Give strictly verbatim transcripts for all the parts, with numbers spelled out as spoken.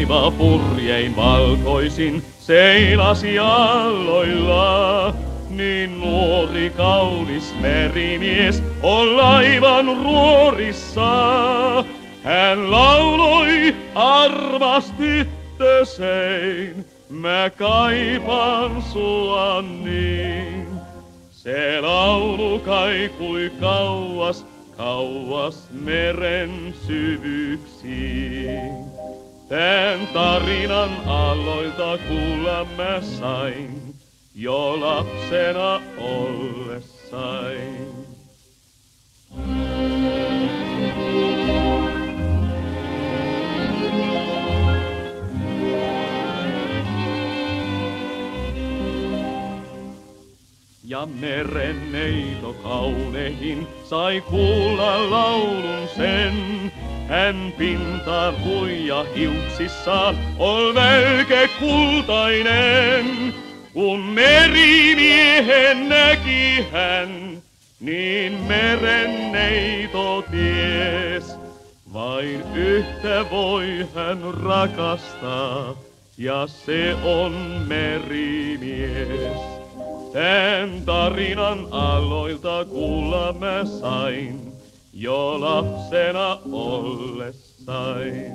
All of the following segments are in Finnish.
laiva purjein valkoisin seilasi aalloilla. Niin nuori kaunis merimies on laivan ruorissa. Hän lauloi armas tyttösein, mä kaipaan sua niin. Se laulu kaikui kauas, kauas meren syvyyksiin. Tän tarinan aloilta kuulla mä sain, jo lapsena ollessain. Ja merenneito kaunehin sai kuulla laulun sen. Hän pintaan huija hiuksissaan on välke kultainen. Kun merimiehen näki hän, niin merenneito ties. Vain yhtä voi hän rakastaa, ja se on merimies. Tän tarinan aloilta kuulla mä sain, jo lapsena ollessain.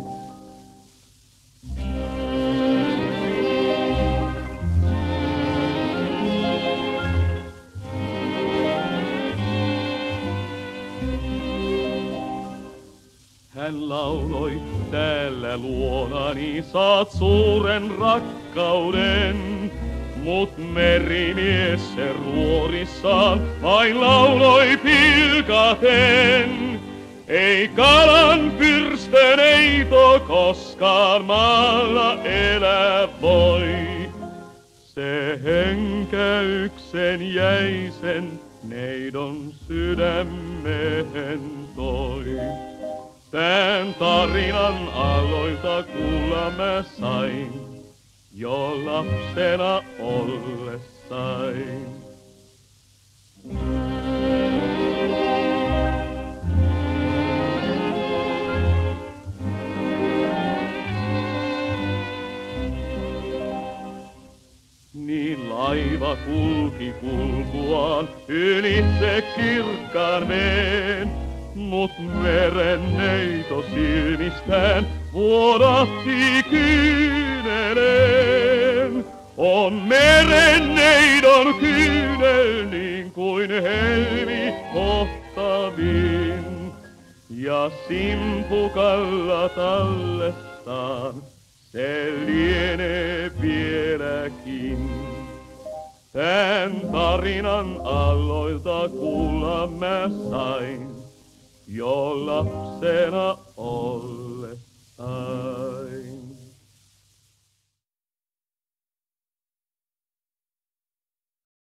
Hän lauloi, täällä luonani saat suuren rakkauden. Mut merimies se ruorissaan vain lauloi pilkaten. Ei kalan pyrstöneito koskaan maalla elää voi. Se henkäyksen jäisen neidon sydämeen toi. Tän tarinan aloilta kuulla mä sain, jo lapsena ollessain. Niin laiva kulki kulkuaan ylitse kirkkaan veen, mut merenneito silmistään vuodatti kyynelen. On merenneidon kyynel niin kuin helmi kohtavin, ja simpukalla tallestaan se lienee vieläkin. Tän tarinan aloilta kuulla mä sain, jo lapsena